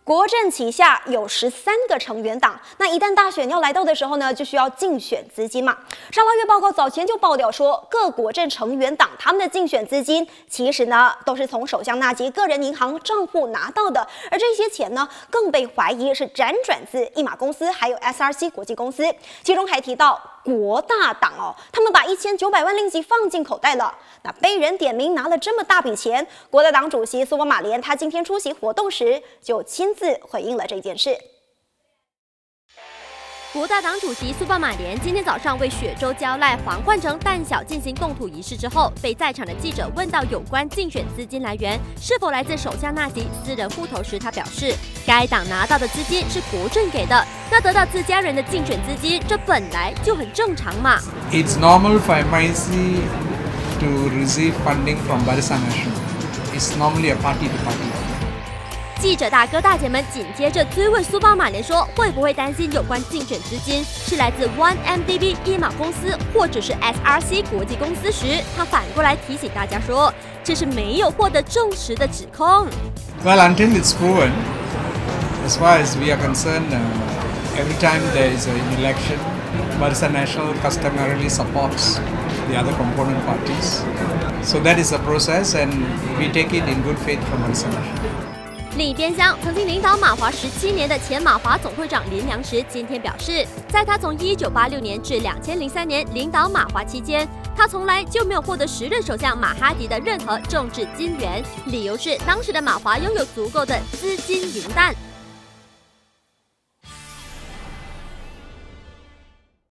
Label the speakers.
Speaker 1: 国政旗下有13个成员党，那一旦大选要来到的时候呢，就需要竞选资金嘛。沙拉越报告早前就爆料说，各国政成员党他们的竞选资金，其实呢都是从首相纳吉个人银行账户拿到的，而这些钱呢，更被怀疑是辗转自一马公司还有 SRC 国际公司，其中还提到国大党哦，他们把1900万令吉放进口袋了。那被人点名拿了这么大笔钱，国大党主席苏巴马连他今天出席活动时就亲自回应了这件事。
Speaker 2: 国大党主席苏巴马连今天早上为雪州交赖黄焕成蛋小进行动土仪式之后，被在场的记者问到有关竞选资金来源是否来自首相纳吉私人户头时，他表示，该党拿到的资金是国政给的，那得到自家人的竞选资金，这本来就很正常嘛。
Speaker 3: It's normal for MIC to receive funding from Barisan Nasional. It's normally a party to party.
Speaker 2: 记者大哥大姐们紧接着追问苏巴马连说，会不会担心有关竞选资金是来自 1MDB 一马公司或者是 SRC 国际公司时，他反过来提醒大家说，这是没有获得证实的指控。
Speaker 3: Well, until it's proven, as far as we are concerned, every time there is an election, Barisan Nasional customarily supports the other component parties. So that is the process, and we take it in good faith from Barisan Nasional.
Speaker 2: 另一边厢，曾经领导马华17年的前马华总会长林良时今天表示，在他从1986年至2003年领导马华期间，他从来就没有获得时任首相马哈迪的任何政治金援，理由是当时的马华拥有足够的资金银弹。